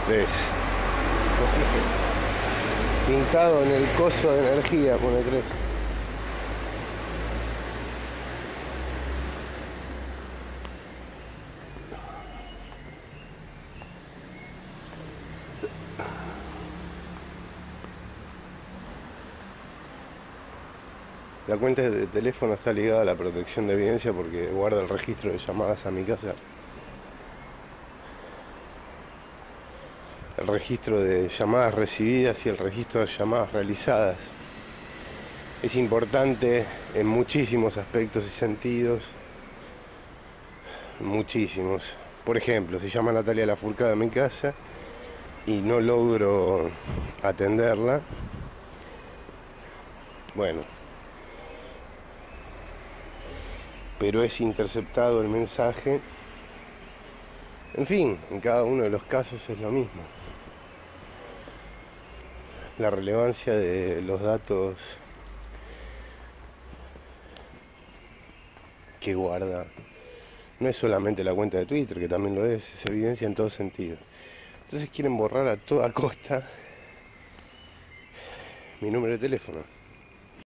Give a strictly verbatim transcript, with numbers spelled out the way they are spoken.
tres. Pintado en el coso de energía, pone tres. La cuenta de teléfono está ligada a la protección de evidencia porque guarda el registro de llamadas a mi casa. El registro de llamadas recibidas y el registro de llamadas realizadas. Es importante en muchísimos aspectos y sentidos. Muchísimos. Por ejemplo, si llama Natalia Lafourcade a mi casa y no logro atenderla, bueno, pero es interceptado el mensaje. En fin, en cada uno de los casos es lo mismo. La relevancia de los datos que guarda no es solamente la cuenta de Twitter, que también lo es, es evidencia en todo sentido. Entonces quieren borrar a toda costa mi número de teléfono.